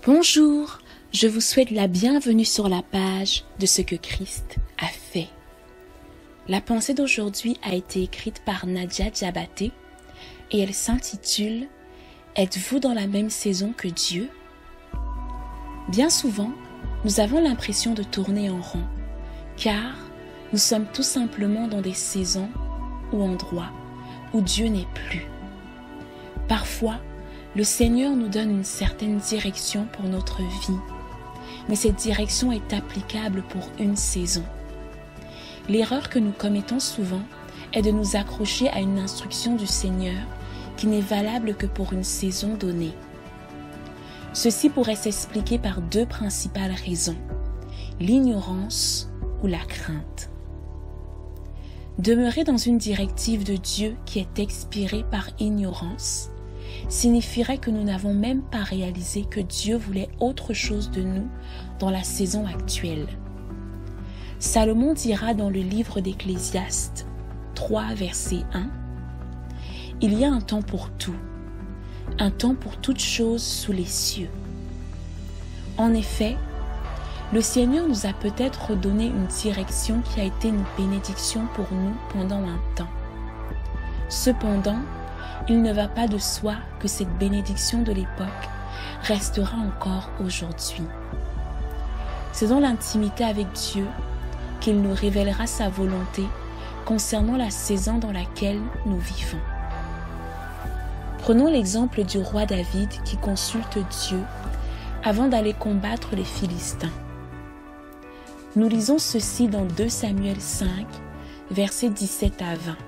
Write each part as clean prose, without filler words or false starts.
Bonjour, je vous souhaite la bienvenue sur la page de ce que Christ a fait. La pensée d'aujourd'hui a été écrite par Nadia Diabaté et elle s'intitule « Êtes-vous dans la même saison que Dieu ?» Bien souvent, nous avons l'impression de tourner en rond, car nous sommes tout simplement dans des saisons ou endroits où Dieu n'est plus. Parfois, le Seigneur nous donne une certaine direction pour notre vie, mais cette direction est applicable pour une saison. L'erreur que nous commettons souvent est de nous accrocher à une instruction du Seigneur qui n'est valable que pour une saison donnée. Ceci pourrait s'expliquer par deux principales raisons, l'ignorance ou la crainte. Demeurer dans une directive de Dieu qui est expirée par ignorance signifierait que nous n'avons même pas réalisé que Dieu voulait autre chose de nous dans la saison actuelle. Salomon dira dans le livre d'Ecclésiaste 3, verset 1, « Il y a un temps pour tout, un temps pour toutes choses sous les cieux. » En effet, le Seigneur nous a peut-être donné une direction qui a été une bénédiction pour nous pendant un temps. Cependant, il ne va pas de soi que cette bénédiction de l'époque restera encore aujourd'hui. C'est dans l'intimité avec Dieu qu'il nous révélera sa volonté concernant la saison dans laquelle nous vivons. Prenons l'exemple du roi David qui consulte Dieu avant d'aller combattre les Philistins. Nous lisons ceci dans 2 Samuel 5, versets 17 à 20.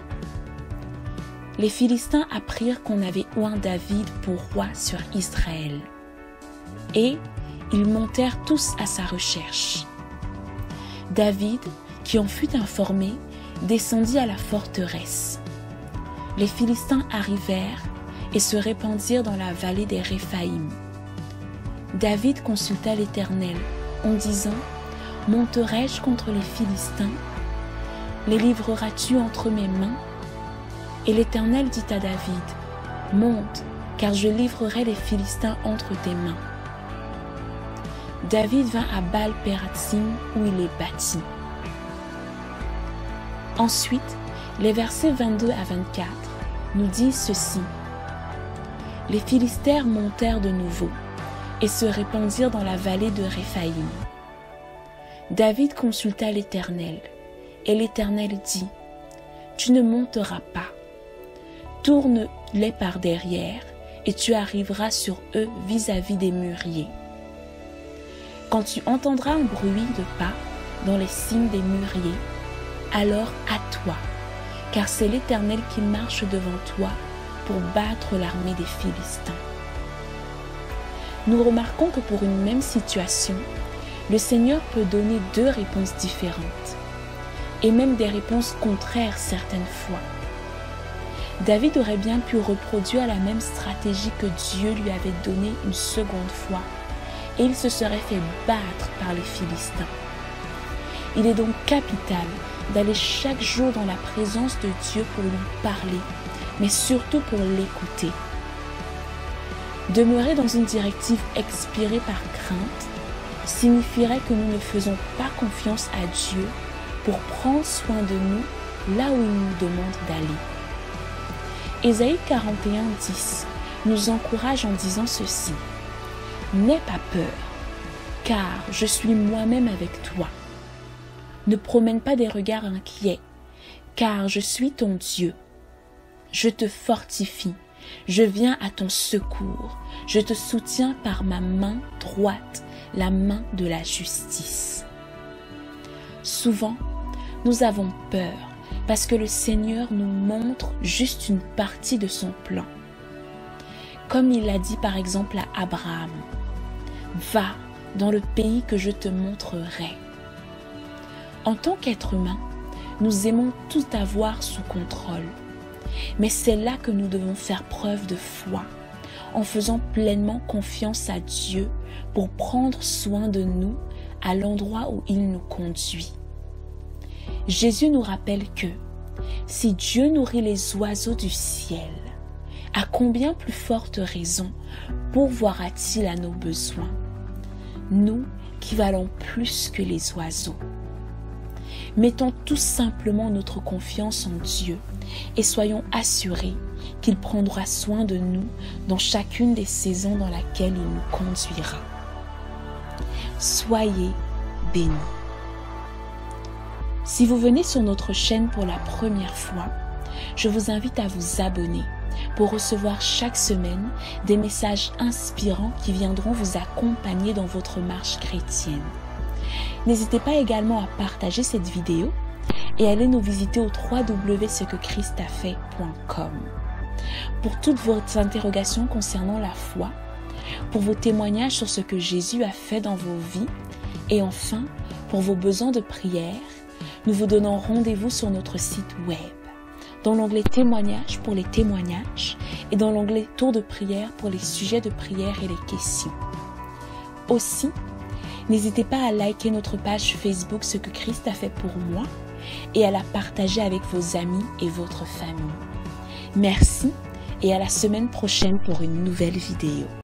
Les Philistins apprirent qu'on avait oint David pour roi sur Israël. Et ils montèrent tous à sa recherche. David, qui en fut informé, descendit à la forteresse. Les Philistins arrivèrent et se répandirent dans la vallée des Réphaïm. David consulta l'Éternel en disant « Monterai-je contre les Philistins? Les livreras-tu entre mes mains ?» Et l'Éternel dit à David, « Monte, car je livrerai les Philistins entre tes mains. » David vint à Baal-Pératsim où il est bâti. Ensuite, les versets 22 à 24 nous disent ceci. « Les Philistins montèrent de nouveau et se répandirent dans la vallée de Réphaïm. David consulta l'Éternel, et l'Éternel dit, « Tu ne monteras pas. Tourne-les par derrière, et tu arriveras sur eux vis-à-vis des mûriers. Quand tu entendras un bruit de pas dans les cimes des mûriers, alors hâte-toi, car c'est l'Éternel qui marche devant toi pour battre l'armée des Philistins. » Nous remarquons que pour une même situation, le Seigneur peut donner deux réponses différentes, et même des réponses contraires certaines fois. David aurait bien pu reproduire la même stratégie que Dieu lui avait donnée une seconde fois, et il se serait fait battre par les Philistins. Il est donc capital d'aller chaque jour dans la présence de Dieu pour lui parler, mais surtout pour l'écouter. Demeurer dans une directive expirée par crainte signifierait que nous ne faisons pas confiance à Dieu pour prendre soin de nous là où il nous demande d'aller. Ésaïe 41, 10 nous encourage en disant ceci. « N'aie pas peur, car je suis moi-même avec toi. Ne promène pas des regards inquiets, car je suis ton Dieu. Je te fortifie, je viens à ton secours, je te soutiens par ma main droite, la main de la justice. » Souvent, nous avons peur parce que le Seigneur nous montre juste une partie de son plan. Comme il l'a dit par exemple à Abraham, « Va dans le pays que je te montrerai. » En tant qu'être humain, nous aimons tout avoir sous contrôle. Mais c'est là que nous devons faire preuve de foi, en faisant pleinement confiance à Dieu pour prendre soin de nous à l'endroit où il nous conduit. Jésus nous rappelle que si Dieu nourrit les oiseaux du ciel, À combien plus forte raison pourvoira-t-il à nos besoins, nous qui valons plus que les oiseaux? Mettons tout simplement notre confiance en Dieu et soyons assurés qu'il prendra soin de nous dans chacune des saisons dans laquelle il nous conduira. Soyez bénis. Si vous venez sur notre chaîne pour la première fois, je vous invite à vous abonner pour recevoir chaque semaine des messages inspirants qui viendront vous accompagner dans votre marche chrétienne. N'hésitez pas également à partager cette vidéo et allez nous visiter au www.cequechristafait.com. Pour toutes vos interrogations concernant la foi, pour vos témoignages sur ce que Jésus a fait dans vos vies et enfin pour vos besoins de prière, nous vous donnons rendez-vous sur notre site web, dans l'onglet témoignages pour les témoignages et dans l'onglet tour de prière pour les sujets de prière et les questions. Aussi, n'hésitez pas à liker notre page Facebook Ce que Christ a fait pour moi et à la partager avec vos amis et votre famille. Merci et à la semaine prochaine pour une nouvelle vidéo.